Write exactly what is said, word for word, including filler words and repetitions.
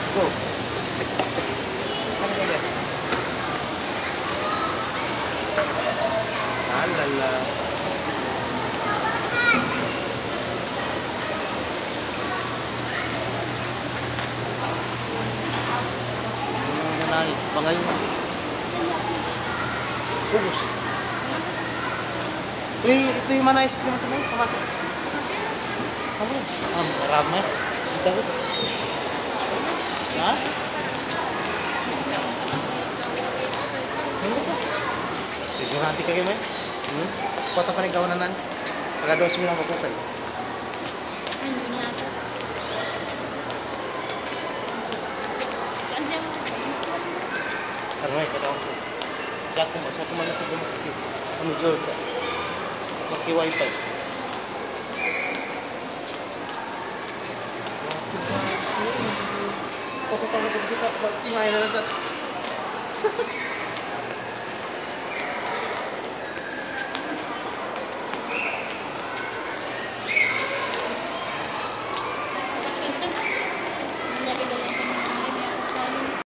Go. Ano kaya? Alala. Ano na ni? Bangayon na. Ubus. Ito, ito yung mana ice cream ito na. Pumasok. Kamu nih? Ah, ramai. Kita tuh. Hah? Siguro nanti kayak gimana? Hmm? Foto ka rin kawanan. Pagka dos mo lang mapusan. Ano niya ito? Andiyan mo. Karena kita aku. Satu mas, satu mana sih gue masih kamu jual pakai wifi. Foto tahu kita tinggal ada